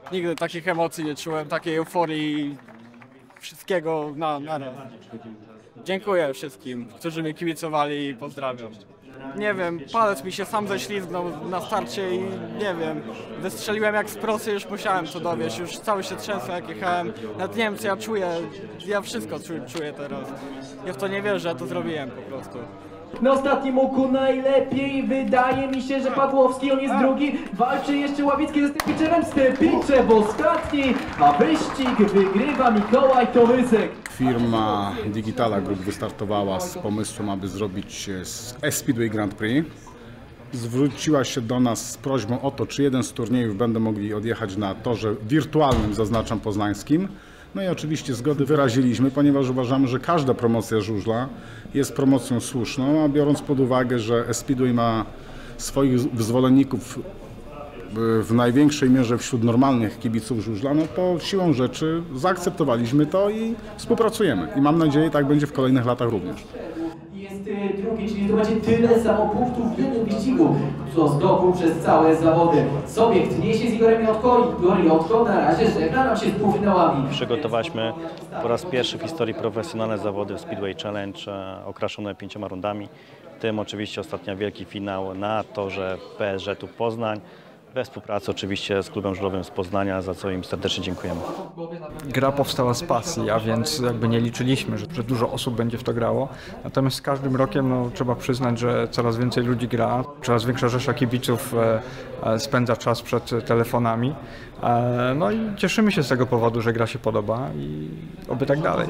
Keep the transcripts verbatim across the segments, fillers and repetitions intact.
Nigdy takich emocji nie czułem, takiej euforii, wszystkiego na, na raz. Dziękuję wszystkim, którzy mi kibicowali i pozdrawiam. Nie wiem, palec mi się sam ześlizgnął na starcie i nie wiem, wystrzeliłem jak z prosy, już musiałem to dowieść, już cały się trzęsę jak jechałem. Nawet nie wiem co ja czuję, ja wszystko czuję teraz. Ja w to nie wierzę, ja to zrobiłem po prostu. Na ostatnim oku najlepiej, wydaje mi się, że Pawłowski, on jest drugi, walczy jeszcze Ławicki ze Stępiczewem, Stępiczew ostatni, a wyścig wygrywa Mikołaj Tomysek. Firma Digitala Group wystartowała z pomysłem, aby zrobić E-Speedway Grand Prix. Zwróciła się do nas z prośbą o to, czy jeden z turniejów będą mogli odjechać na torze wirtualnym, zaznaczam poznańskim. No i oczywiście zgody wyraziliśmy, ponieważ uważamy, że każda promocja żużla jest promocją słuszną, a biorąc pod uwagę, że E-Speedway ma swoich zwolenników w największej mierze wśród normalnych kibiców żużla, no to siłą rzeczy zaakceptowaliśmy to i współpracujemy. I mam nadzieję, tak będzie w kolejnych latach również. Jest drugi, czyli to będzie tyle samo punktów w jednym wyścigu, co zdobył przez całe zawody. Sobiekt niesie z Igorem Jotko, Igor Jotko na razie żegna nam się z półfinałami. Przygotowaliśmy po raz pierwszy w historii profesjonalne zawody w Speedway Challenge, okraszone pięcioma rundami. W tym oczywiście ostatnio wielki finał na torze P S Ż-u Poznań. We współpracy oczywiście z klubem żużlowym z Poznania, za co im serdecznie dziękujemy. Gra powstała z pasji, a więc jakby nie liczyliśmy, że, że dużo osób będzie w to grało. Natomiast z każdym rokiem no, trzeba przyznać, że coraz więcej ludzi gra, coraz większa rzesza kibiców e, e, spędza czas przed telefonami. E, no i cieszymy się z tego powodu, że gra się podoba i oby tak dalej.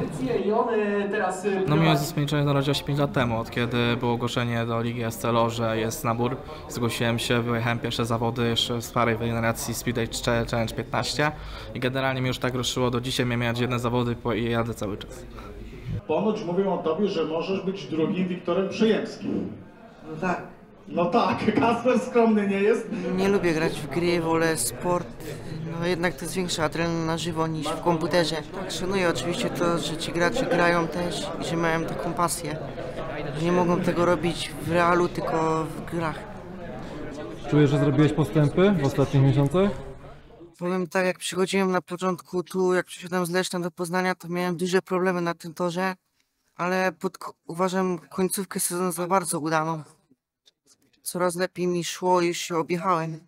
No miałem zaskoczenie narodziło się pięć lat temu, od kiedy było ogłoszenie do Ligi S C L O, że jest nabór. Zgłosiłem się, wyjechałem pierwsze zawody jeszcze w starej generacji Speedway Challenge piętnaście i generalnie mnie już tak ruszyło do dzisiaj, miałem mieć jedne zawody i jadę cały czas. Ponoć mówią o tobie, że możesz być drugim Wiktorem Przyjemskim. No tak. No tak, Kasper skromny nie jest. Nie lubię grać w gry, wolę sport. No jednak to jest większa adrenalina na żywo niż w komputerze. Tak, szanuję oczywiście to, że ci gracze grają też i że mają taką pasję. Że nie mogą tego robić w realu, tylko w grach. Czujesz, że zrobiłeś postępy w ostatnich miesiącach? Powiem tak, jak przychodziłem na początku tu, jak przyszedłem z Leszna do Poznania, to miałem duże problemy na tym torze, ale pod, uważam końcówkę sezonu za bardzo udaną. Coraz lepiej mi szło i już się objechałem.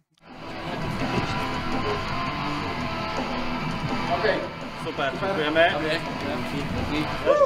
Okej, super, dziękujemy.